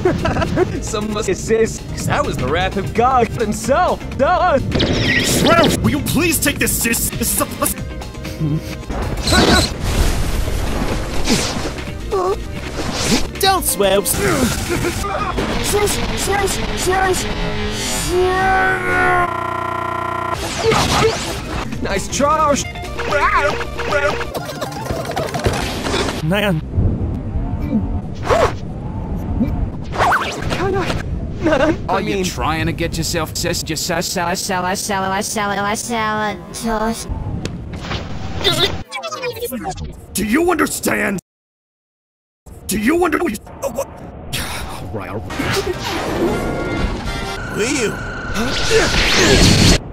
Some must assist, because that was the wrath of God himself. Duh! Shroud, will you please take this, sis? This is a Don't swells. Nice try. Man. Are you trying to get yourself salad toast? Do you understand? Do you understand? Oh, what? All right. Will you?